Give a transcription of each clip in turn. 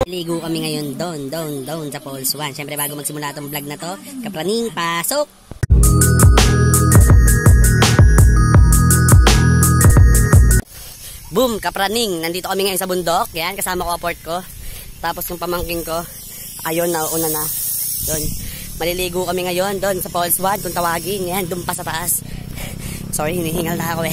Ligo kami ngayon doon sa Falls 1. Siyempre bago magsimula itong vlog na to, kapraning, pasok! Boom, kapraning! Nandito kami ngayon sa bundok. Yan, kasama ko aport ko. Tapos yung pamangking ko, ayun, nauna na. Doon. Maliligo kami ngayon doon sa Falls 1 kung tawagin. Yan, doon pa sa taas. Sorry, hinihingal na ako eh.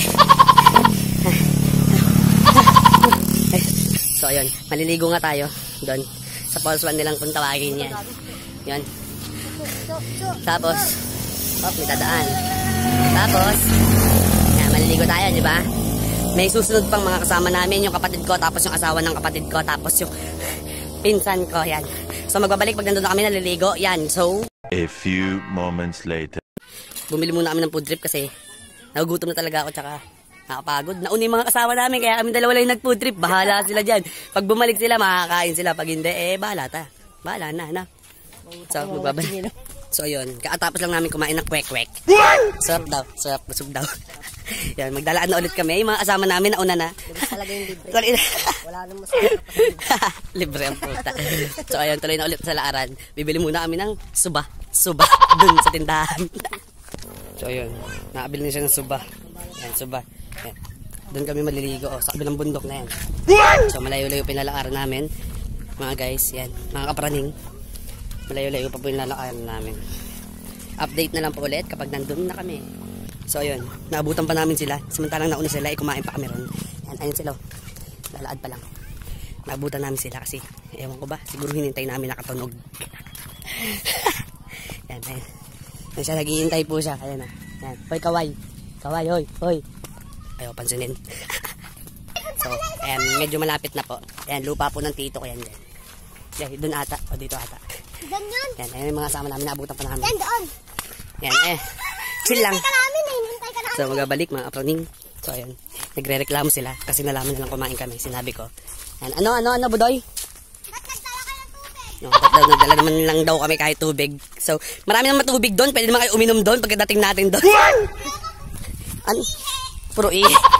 So ayun, maliligo nga tayo doon sa Falls 1 nilang kung tawagin yan. Yan. Tapos, may dadaan. Tapos, yan, maliligo tayo, di ba? May susunod pang mga kasama namin, yung kapatid ko, tapos yung asawa ng kapatid ko, tapos yung pinsan ko, yan. So magbabalik pag nandun na kami naliligo, yan. So, a few moments later. Bumili muna kami ng food trip kasi nagugutom na talaga ako, tsaka nakapagod. Nauna yung mga kasama namin, kaya kami dalawa lang nag-food trip. Bahala sila dyan. Pag bumalik sila, makakain sila. Pag hindi, bahala ta. Bahala na. So, magbabalik. So, ayun. Kaatapos lang namin kumain ng kwek-kwek. Sarap daw. Sarap. Busog daw. Yan, magdalaan na ulit kami. Yung mga kasama namin, nauna na. Talaga yung libre. Wala nang masarap pa. Libre ang puta. So, ayun. Tuloy na ulit sa laaran. Bibili muna kami ng suba. Suba. Dun sa tindahan. So, ayun. Nakabili na siya ng suba. Yan, suba. Yan. Doon kami maliligo sa kabilang bundok na yan. So malayo-layo pinalakaran namin mga guys, yan, mga kapraning. Malayo-layo pa po yung lalakaran namin. Update na lang po ulit kapag nandun na kami. So ayun, naabutan pa namin sila. Samantalang nauna sila, kumain pa kami ron. Yan, ayun sila, lalaad pa lang. Naabutan namin sila kasi ewan ko ba, siguro hinintay namin nakatunog. Yan, ayun. Yan siya, naghihintay po siya. Ayan na, yan, hoy kaway. Kaway, hoy. Ayaw pansinin. So, ayan, medyo malapit na po. Ayan, lupa po ng tito ko yan. Yan, doon ata. O, dito ata. Ganyan. Yan, ayan yung mga kasama namin. Naabutan pa namin. Yan, doon. Yan, chill lang. Hintay ka namin. So, magabalik mga aproning. So, ayan, nagre-reklamo sila kasi nalaman nilang kumain kami. Sinabi ko. Yan, ano, budoy? Ba't nagdala kayo ng tubig? No, nagdala naman lang daw kami kahit tubig. So, marami naman tubig doon. Pwede naman kayo uminom doon pagkadating natin doon. Ano? Puro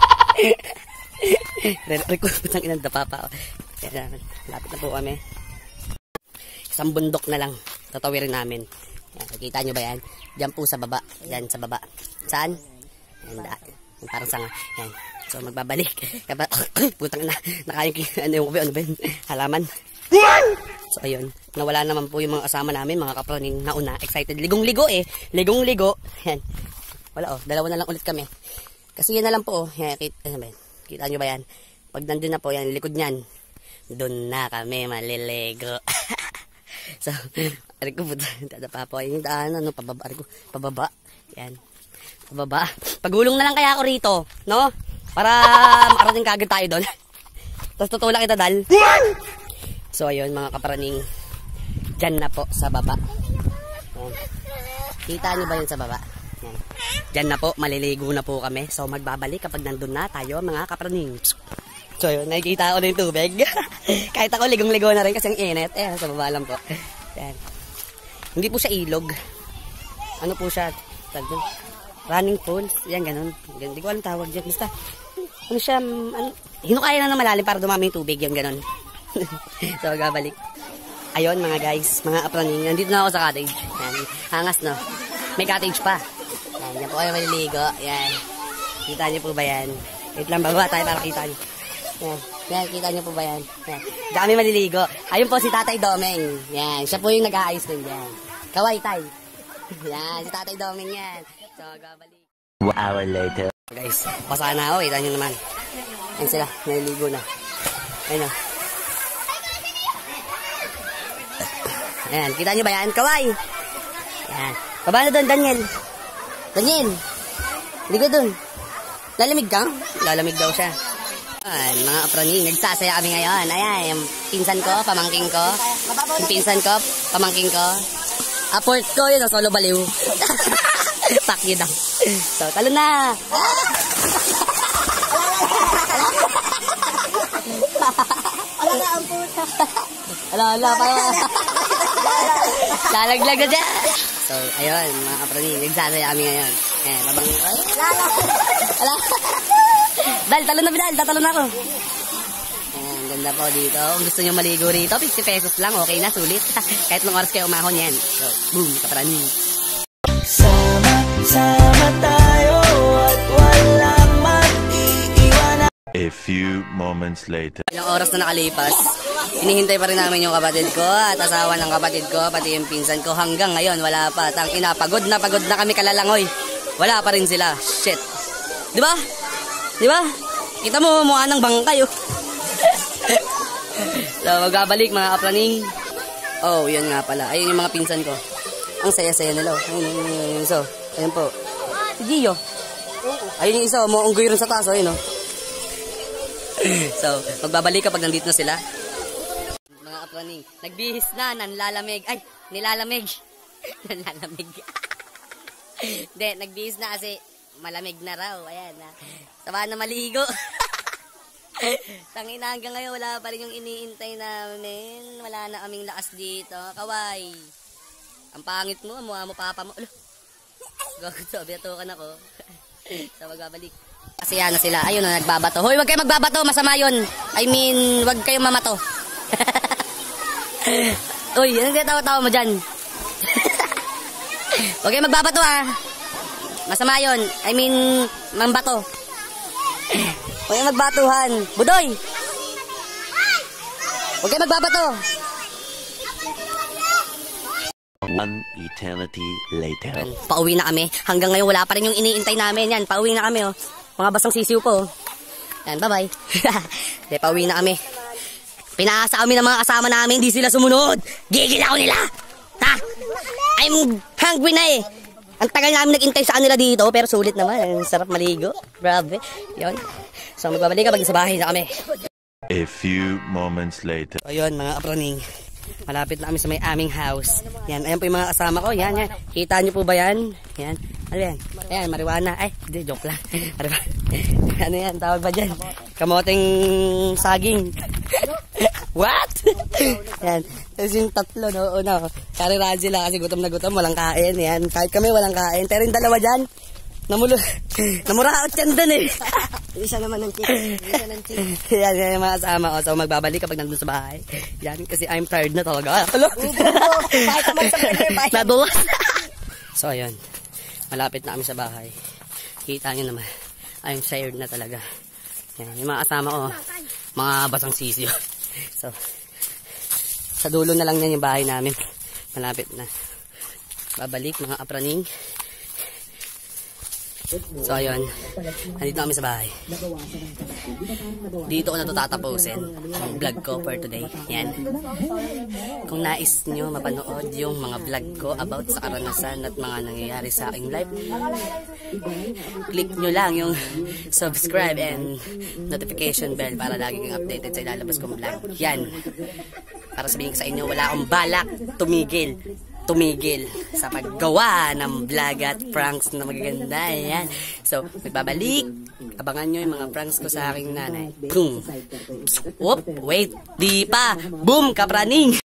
record ng inang dapapa. Lapit na po kami. Isang bundok na lang tatawirin namin. Yan, nakita nyo ba yan? Diyan po sa baba. Yan sa baba. Saan? Yan, parang sanga. Yan. So magbabalik. Putang na. Nakain ano ba yun? Halaman. So ayun. Nawala naman po yung mga kasama namin. Mga kaproning nauna. Excited. Ligong-ligo eh. Ligong-ligo. Yan. Wala dalawa na lang ulit kami. Kasi yan na lang po, yan, kita nyo ba yan? Pag nandun na po, yan, likod nyan, doon na kami maliligo. So, ari ko po, dadapa po, yung daan, pababa, ari ko, pababa, yan, pababa. Pagulong na lang kaya ako rito, no? Para makarating kagad tayo doon. Tapos tutulak kita, dal. So, ayun, mga kaparaning, dyan na po, sa baba. Yan. Kita nyo ba yun sa baba? Yan. Diyan na po, maliligo na po kami. So magbabalik kapag nandun na tayo mga kapraning. So yun, nakikita ko na yung tubig. Kahit ako ligong-ligo na rin kasi ang init. Sa baba lang po. Yan. Hindi po siya ilog. Ano po siya? Running pools. Yan, ganun. Hindi ko alam tawag dyan. Basta, ano siya, hinukaya na ng malalim para dumami yung tubig. Yan, ganun. So magbabalik. Ayun mga guys, mga kapraning. Nandito na ako sa cottage. Yan. Hangas no. May cottage pa. Yan po kayo maliligo. Yan. Kita niyo po ba yan? Wait lang, baba tayo para kita niyo. Yan, kita niyo po ba yan? Yan. Diyan kami maliligo. Ayun po si Tatay Domeng. Yan, siya po yung nag-aayos nun yan. Kaway tay. Yan, si Tatay Domeng yan. So, gabalik. 1 hour later. Guys, pasaka na ako. Kita niyo naman. Yan sila, naliligo na. Ayun o. Yan, kita niyo ba yan? Kaway! Yan. Baba na doon, Daniel. Daniel, hindi ko dun. Lalamig ka? Lalamig daw siya. Ayan, mga kapraning, nagsasaya kami ngayon. Ayan, yung pinsan ko, pamangking ko. Yung pinsan ko, pamangking ko. Aport ko, yun, solo baliw. Fuck you daw. So, talo na. Wala ang puta. Wala, parang lalaglag na dyan. So, ayun, mga kapraning, nagsasaya kami ngayon. Babang ko. Wala. Dal, talo na Bidal, tatalo na ako. Ayan, Ganda po dito. Kung gusto nyo maligo rito, 50 pesos lang. Okay na, sulit. Kahit nung oras kayo umahon yan. So, boom, kapraning. Sama tayo at walang mag-iiwanan. A few moments later. Ilang oras na nakalipas, hinihintay pa rin namin yung kapatid ko at asawa ng kapatid ko, pati yung pinsan ko. Hanggang ngayon, wala pa. Tangina, pagod na kami kalalangoy. Wala pa rin sila. Shit. Di ba? Di ba? Kita mo, mukha ng bangkay, oh. So, magbabalik mga kapraning. Oh, yun nga pala. Ayun yung mga pinsan ko. Ang saya-saya nila, oh. Ayun. So, ayun po. Si Gio. Ayun yung isa, umuunggoy rin sa taas, oh. Ayun, oh. So, magbabalik kapag nandito na sila. Mga kapraning, nagbihis na, nanlalamig. Ay, nilalamig. Nanlalamig. Hindi, nagbihis na kasi malamig na raw. Ayan, na. Sama na maligo. Tangina, hanggang ngayon wala pa rin yung iniintay namin. Wala na kaming lakas dito. Kaway. Ang pangit mo, mukha mo papa mo. Alo. Gago, biyatukan ako. So, magbabalik. Kasi yan na sila. Ayun na, nagbabato. Hoy, wag kayo magbabato. Masama yun. I mean, wag kayong mamato. Uy, anong tinatawa-tawa mo dyan? Wag kayo magbabato, ha. Masama yun. I mean, mambato. Huwag kayong magbatuhan. Budoy! Huwag kayong magbabato. One eternity later. Pauwi na kami. Hanggang ngayon wala pa rin yung iniintay namin. Yan, pauwi na kami, oh. Mga basang sisiw po. Yan, bye-bye. Hindi, pauwi na kami. Pinaasa kami ng mga kasama namin. Hindi sila sumunod. Gigil ako nila. Ha? I'm hungry na eh. Ang tagal namin nag-intay sa kanila dito. Pero sulit naman. Ang sarap maligo. Grabe. Yun. So, magbabalik kapag sa bahay na kami. A few moments later. Ayun, mga kapraning. Malapit na kami sa may aming house. Yan, ayan po yung mga kasama ko. Yan, yan. Kita nyo po ba yan? Yan. Ano yan? Ayan, marijuana. Ay, hindi, joke lang. Marijuana. Ano yan? Tawag ba dyan? Kamoteng saging. What? Yan. Tapos yung tatlo, no? Una, karirahan sila kasi gutom na gutom. Walang kain. Yan. Kahit kami walang kain. Pero yung dalawa dyan, namuraot yan dun eh. Isa naman ng chicken. Isa ng chicken. Yan, yan yung mga kasama ko. So, magbabalik kapag nandun sa bahay. Yan, kasi I'm tired na talaga. Hello? Nabawas. So, ayun. Malapit na kami sa bahay. Kita nyo naman. I'm tired na talaga. Yan, yung mga kasama ko. Mga basang sisyo. So, sa dulo na lang yan yung bahay namin. Malapit na. Babalik mga kapraning. So ayun, nandito na kami sa bahay. Dito ko na ito tatapusin ang vlog ko for today. Yan. Kung nais nyo mapanood yung mga vlog ko about sa karanasan at mga nangyayari sa aking life, click nyo lang yung subscribe and notification bell para lagi kang updated sa ilalabas kong vlog. Yan. Para sabihin ko sa inyo, wala akong balak tumigil sa paggawa ng vlog at pranks na magaganda. Yan. So, magbabalik. Abangan nyo yung mga pranks ko sa aking nanay. Boom. Whoop, wait. Di pa. Boom, kapraning.